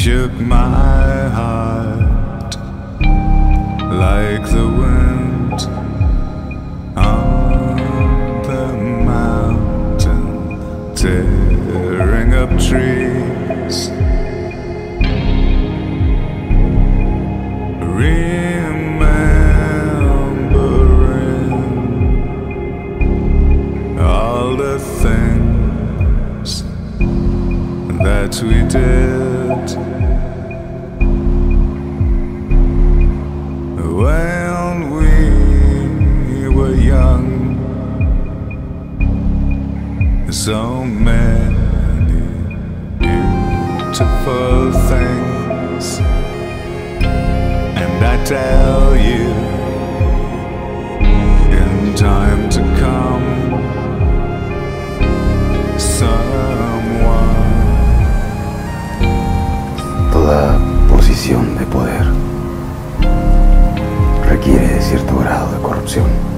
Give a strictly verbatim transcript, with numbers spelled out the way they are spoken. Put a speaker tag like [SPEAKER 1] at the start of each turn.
[SPEAKER 1] shook my heart like the wind on the mountain, tearing up trees. Remembering all the things that we did when we were young. So many beautiful things, and I tell you, in time to come, someone.
[SPEAKER 2] Toda posición de poder requiere de cierto grado de corrupción.